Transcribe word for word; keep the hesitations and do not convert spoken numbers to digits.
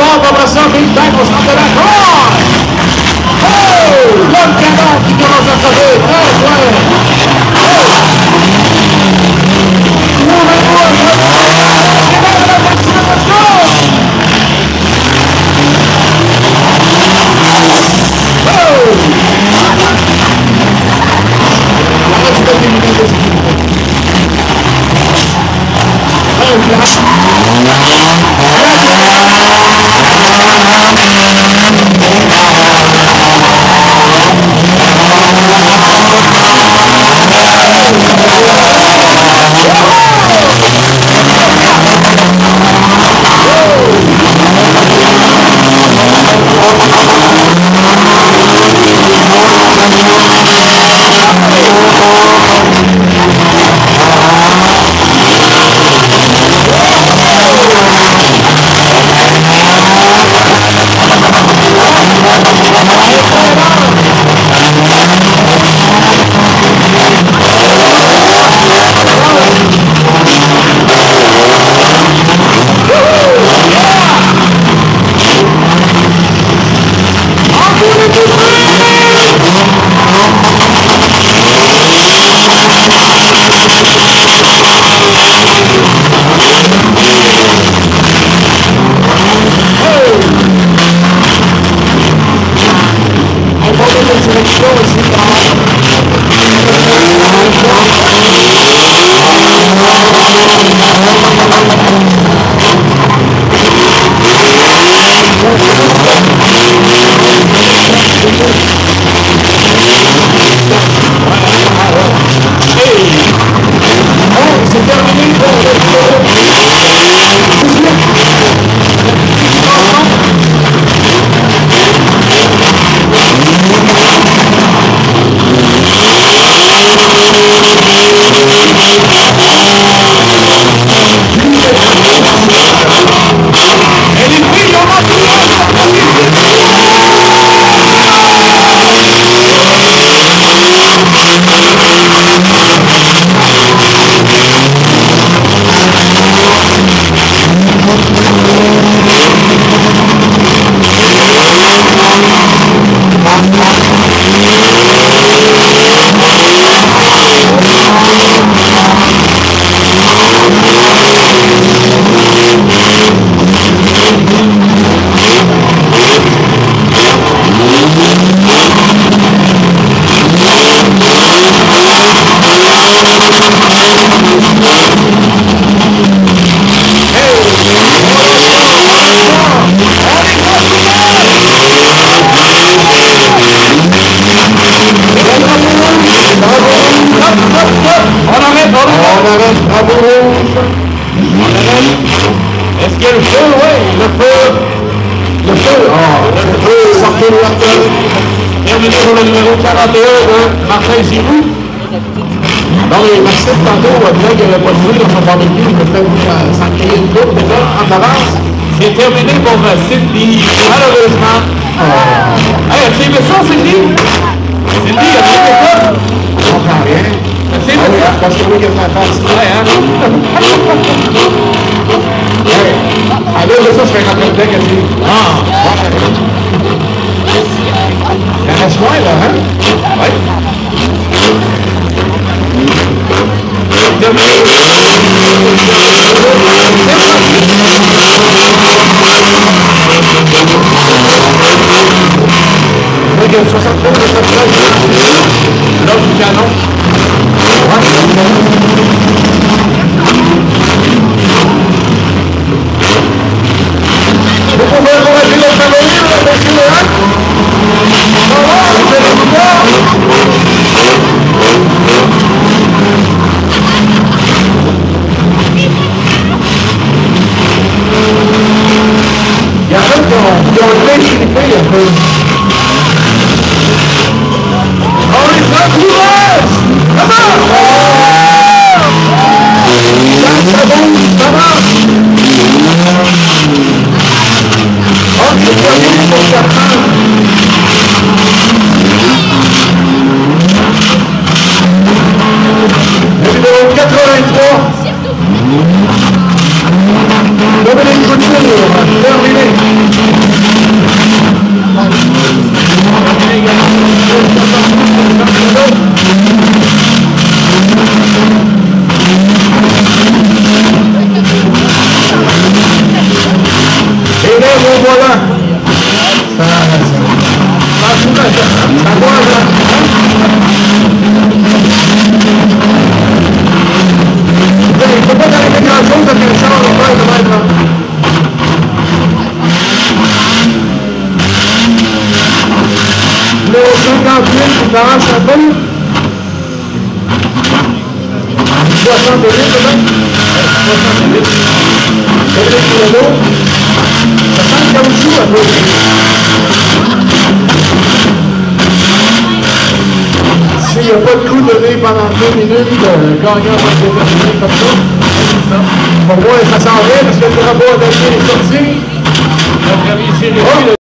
d'abord, après ça, Big Bang, on s'en fait la croix! Oh! Là, le canon qui commence à sauver. Très bien. Oh! Let's go! C'est terminé pour Cindy, malheureusement. Oh. Hey, as-tu aimé ça, Cindy? Cindy, as-tu aimé ça? Je comprends rien. As-tu aimé ça? Parce que oui, qu'est-ce qu'on fait? Ouais, hein? Hey, alors, là, ça, je fais un peu de deck, elle dit. Ah! Il en reste moins, là, hein? Oui. Terminé. soixante-trois de cette l'autre du canon. Vous pouvez encourager les cavaliers, la messieurs, hein? Ça va, vous allez vous voir? ouais, de même, là. Le cinquante-huit, qui t'arrache un peu. soixante-huit, peut-être? soixante-huit. Et le kilo. Ça sent le caoutchouc un peu. S'il n'y a pas de coup donné pendant deux minutes, le gagnant va se déterminer comme ça. Pour moi, ça s'en vient parce que le drapeau a donné les sorties. Notre ami Jérémy,